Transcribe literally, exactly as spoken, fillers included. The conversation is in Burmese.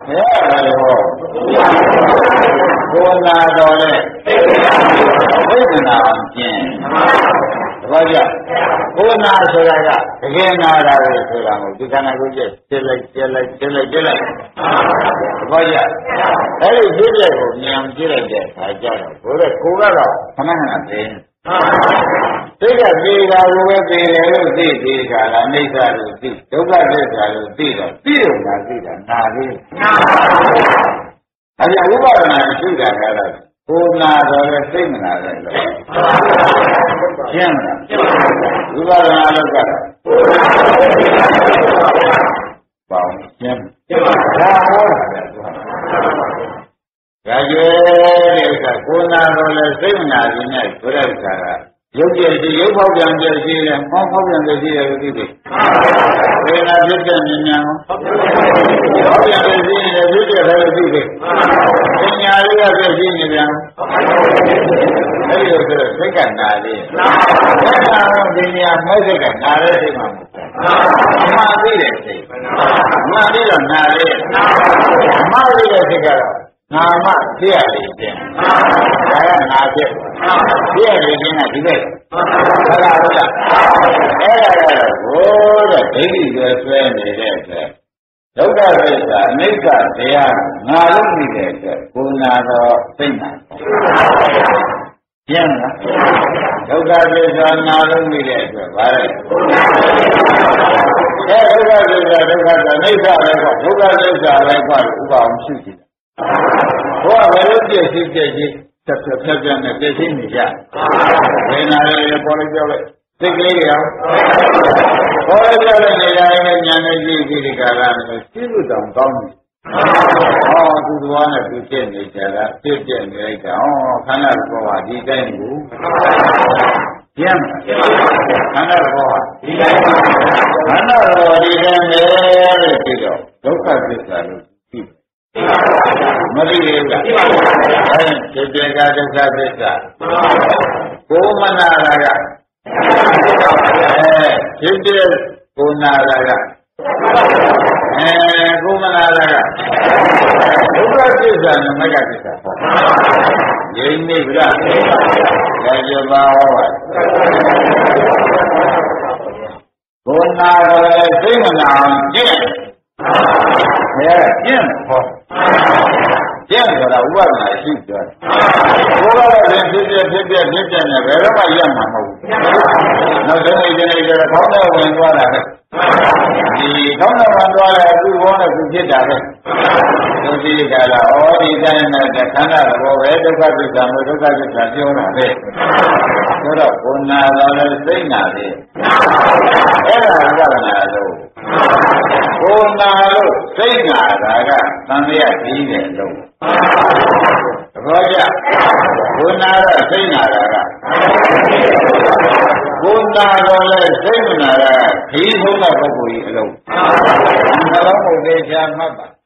ရတယ်ဟောကိုနာတော်နဲ့ဝိပဿနာကျင့်တပည့်ကြကိုနာဆိုတာကတကယ်နာတာကိုဆိုတာကိုဒီခန္ဓာကိုယ်ကျက်ကျက်လိုက်ကျက်လိုက်ကျက်လိုက်ကျက်လိုက်တပည့်ကြအဲ့ဒီကျက်တဲ့ကိုဉာဏ်ကျက်လိုက်တဲ့အခါကျတော့ဘိုးကကိုကတော့ခဏခဏသိစိတ်ကပြေတာကိုပဲပြေတယ်လို့သိသေးတာလားအိဋ္ဌလို့သိဒုက္ခသစ္စာလို့သိတော့သိတော့ငါသိတာနာလေးနာပါဘူးအဲ့ဒါဥပဒနာရှိတာကတော့ကိုနာတော့လဲသိမနာတယ်လို့ရှင်းမလားဥပဒနာလို့ကတော့ပေါင်းရှင်းရှင်းပါဒါဟောတာဒါကြွယ်တဲ့ဥစ္စာကိုနာတော့လဲသိမနာခြင်းနဲ့ဆိုတဲ့ဥစ္စာကရုပ်ပြည့်ရှိရုပ်ပေါက်ပြန်ပြည့်ရှိတယ်မောင်းပေါက်ပြန်ပြည့်ရှိတယ်လို့သိတယ်ဝေဒနာဖြစ်တဲ့ဉာဏ်ကိုပေါက်ပြန်ပြည့်ရှိတယ်ဖြစ်တဲ့လည်းသိတယ်ပညာလေးကပြည့်ရှိနေပြန်အဲ့ဒီလိုဆိုတော့စိတ်ကနာလေးနာနာတော့ဒီနေရာမဲ့စိတ်ကနာတဲ့စိတ်မှာမမှန်သိတဲ့စိတ်မှန်ပြီးတော့နာလေးမှန်ပြီးတဲ့စိတ်ကတော့နာမသိရလေခြင်းဒါကနာဖြစ်သိရလေခြင်းကဒီဘက်ဒါကဟုတ်လားအဲ့ဒါကတော့ဘိုးတဲ့ဒိဋ္ဌိတွေဆွဲနေတဲ့အတွက်ဒုက္ခသစ္စာအနိစ္စတရားငါလို့နေတဲ့အတွက်ကိုယ်နာတော့သိနာပြန်လားဒုက္ခသစ္စာငါလို့နေတဲ့အတွက်ဗါလိုက်အဲဒုက္ခသစ္စာဒုက္ခသနိစ္စပဲကွာဒုက္ခသစ္စာပဲကွာဥပအောင်ရှိကြည့်ဘုရားဘယ်လိုပြည့်စုံပြည့်စုံဆက်ဆက်ဖြတ်ပြတ်နဲ့ပြည့်စုံနေကြဝေဒနာလေးပေါ်လိုက်ကြောက်လိုက်စိတ်ကလေးရောပေါ်လိုက်ကြောက်လိုက်နေတာနဲ့ဉာဏ်နဲ့ကြည့်ပြီးဒီကာလနဲ့သိလို့တောင်ကောင်းတယ်ဟောသူတော်နဲ့သူဖြစ်နေကြတာဖြစ်ပြနေလိုက်တာဟောခန္ဓာဘောဟာဒီတိုင်းကိုပြန်ခန္ဓာဘောဟာဒီတိုင်းခန္ဓာဘောဒီတိုင်းလေလို့ပြီးတော့ဒုက္ခသစ္စာလို့သိမသိသေးဘူးလားအဲဒီတေကဒုက္ခသစ္စာကိုမနာရာကအဲဖြစ်တဲ့ကိုနာရာကအဲကိုမနာရာကဒုက္ခသစ္စာနဲ့မဂ္ဂသစ္စာဟောငြိမ့်နေပြီလားဒါကြပါဟောပါကိုနာရာသိမနာကြည့်အဲကျင့်ဟောကျင့်ဆိုတာဥပဒနာရှိတယ်ဘုရားလည်းဖြစ်ဖြစ်ဖြစ်ဖြစ်ဖြစ်ဖြစ်နဲ့ဘယ်တော့မှရမှာမဟုတ်ဘူးနောက်ဆုံးနေနေကြတော့ခေါင်းထဲဝင်သွားတာပဲဒီခေါင်းထဲဝင်သွားတယ်သူ့ဘောနဲ့သူဖြစ်တာပဲသူဒီကလာဩဒီတိုင်းနဲ့ခန္ဓာဘောပဲဒုက္ခသစ္စာမျိုးဒုက္ခသစ္စာပြောတာပဲဆိုတော့ကိုနာတော်လည်းသိနာတယ်အဲ့ဒါဥပဒနာလို့ကိုနာလို့သိနာတာကသံဃာကြီးတယ်လို့သဘောကျကိုနာတော့သိနာတာကကိုနာတော့လဲသိမနာတာခီးဆုံးတဲ့ပုဂ္ဂိုလ်ကြီးအလုံးနှလုံးကိုသိချာမှတ်ပါ